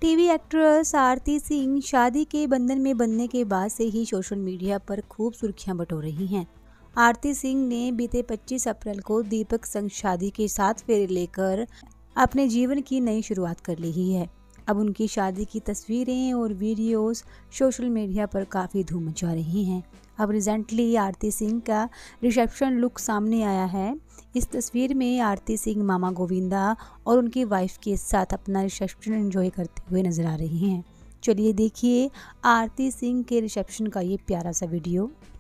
TV actress आरती सिंह शादी के बंधन में बंधने के बाद से ही सोशल मीडिया पर खूब सुर्खियां बटोर रही हैं। आरती सिंह ने बीते 25 अप्रैल को दीपक संग शादी के 7 फेरे लेकर अपने जीवन की नई शुरुआत कर ली है। अब उनकी शादी की तस्वीरें और वीडियोस सोशल मीडिया पर काफ़ी धूम मचा रही हैं। अब रिसेंटली आरती सिंह का रिसेप्शन लुक सामने आया है। इस तस्वीर में आरती सिंह मामा गोविंदा और उनकी वाइफ के साथ अपना रिसेप्शन एंजॉय करते हुए नजर आ रही हैं। चलिए देखिए आरती सिंह के रिसेप्शन का ये प्यारा सा वीडियो।